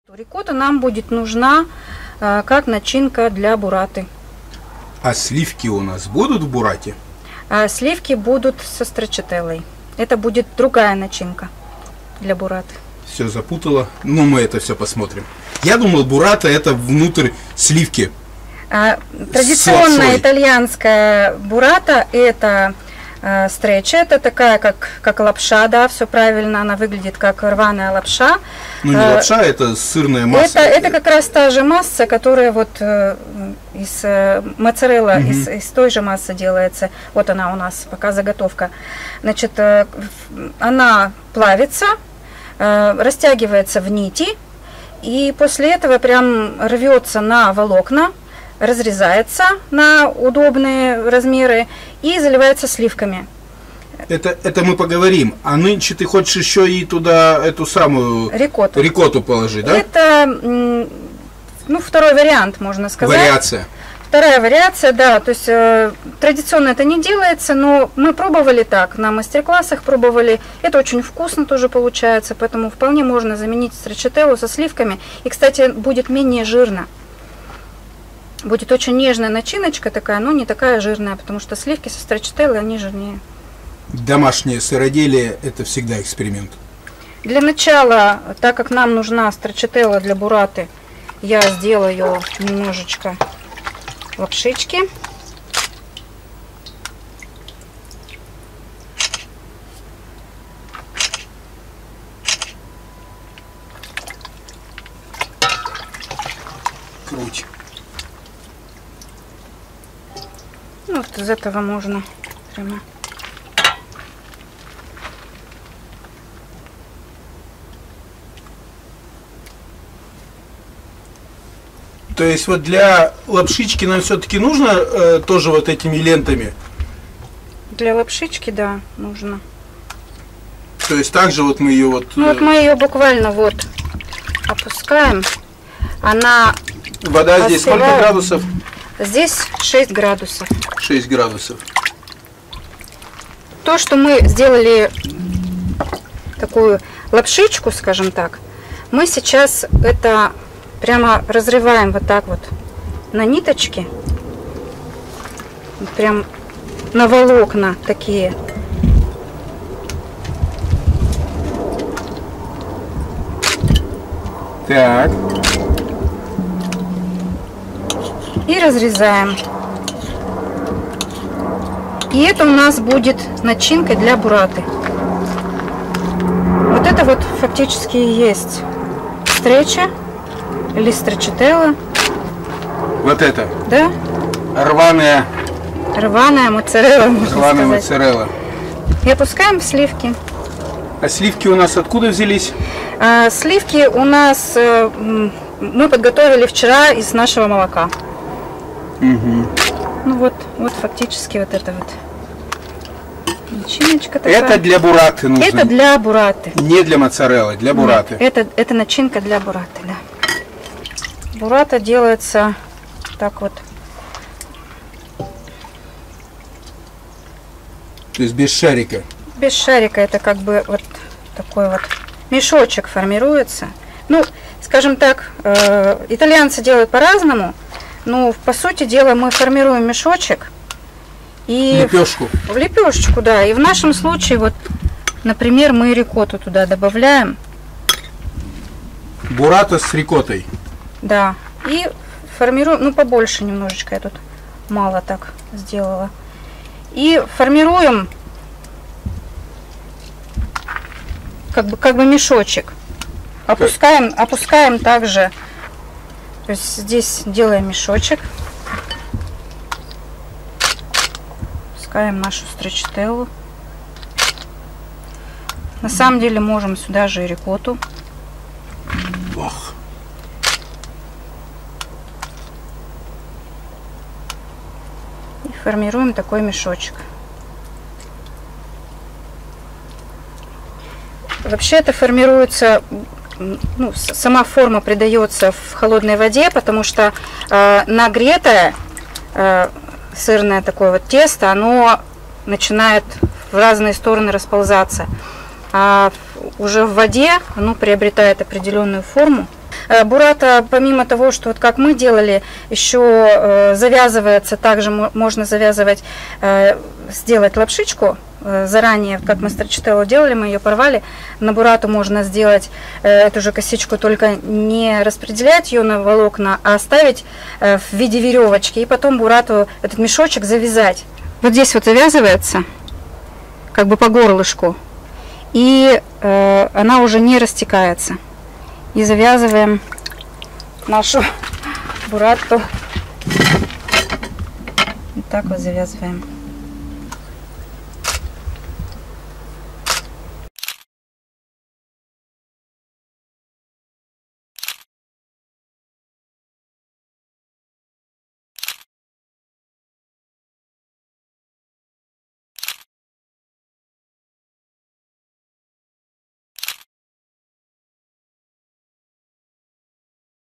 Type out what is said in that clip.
Рикотта нам будет нужна как начинка для бураты. А сливки у нас будут в бурате? Сливки будут со строчителлой. Это будет другая начинка для бураты. Все запутала. Ну, мы это все посмотрим. Я думал, бурата это внутрь сливки. Традиционная итальянская бурата это стреча, это такая как лапша, да, все правильно, она выглядит как рваная лапша. Ну не лапша, это сырная масса. Это как раз та же масса, которая вот из моцарелла, из той же массы делается. Вот она у нас, пока заготовка. Значит, она плавится, растягивается в нити, и после этого прям рвется на волокна, разрезается на удобные размеры и заливается сливками. Это мы поговорим. А нынче ты хочешь еще и туда эту самую рикотту положить, да? Это, ну, второй вариант, можно сказать. Вариация. Вторая вариация, да. То есть традиционно это не делается, но мы пробовали так, на мастер-классах пробовали. Это очень вкусно тоже получается, поэтому вполне можно заменить строчителлу со сливками. И, кстати, будет менее жирно. Будет очень нежная начиночка такая, но не такая жирная, потому что сливки со строчителлой, они жирнее. Домашнее сыроделие – это всегда эксперимент. Для начала, так как нам нужна строчителла для бураты, я сделаю немножечко лапшички. Круть. Вот из этого можно прямо. То есть вот для лапшички нам все-таки нужно тоже вот этими лентами? Для лапшички, да, нужно. То есть также вот мы ее вот... Ну вот мы ее буквально вот опускаем. Она Вода остывает. Здесь сколько градусов? Здесь 6 градусов. 6 градусов. То, что мы сделали такую лапшичку, скажем так, мы сейчас это прямо разрываем вот так вот на ниточки. Прям на волокна такие. Так. И разрезаем. И это у нас будет начинка для бураты. Вот это вот фактически и есть стреча или строчителла. Вот это? Да. Рваная Моцарелла, можно сказать. Моцарелла. И опускаем сливки. А сливки у нас откуда взялись? Сливки у нас мы подготовили вчера из нашего молока. Угу. Ну вот фактически вот это вот начиночка такая. Это для бураты нужно. Это для бураты. Не для моцареллы, для бураты. Это начинка для бураты, да. Бурата делается так вот. То есть без шарика? Без шарика, это как бы вот такой вот мешочек формируется. Ну, скажем так, итальянцы делают по-разному. Но по сути дела мы формируем мешочек и лепешку. В лепешечку, да. И в нашем случае вот, например, мы рикотту туда добавляем. Бурата с рикоттой. Да. И формируем, ну побольше немножечко, я тут мало так сделала. И формируем как бы мешочек. Опускаем также. То есть здесь делаем мешочек. Опускаем нашу строчителлу. На самом деле можем сюда же и рикотту. Ох. И формируем такой мешочек. Вообще это формируется, ну, сама форма придается в холодной воде, потому что нагретое сырное такое вот тесто, оно начинает в разные стороны расползаться. А уже в воде оно приобретает определенную форму. Бурата, помимо того, что вот как мы делали, еще завязывается, также можно завязывать, сделать лапшичку. Заранее, как мы строчителло делали, мы ее порвали. На бурату можно сделать эту же косичку, только не распределять ее на волокна, а оставить в виде веревочки. И потом бурату этот мешочек завязать. Вот здесь вот завязывается, как бы по горлышку. И она уже не растекается. И завязываем нашу бурату. Вот так вот завязываем.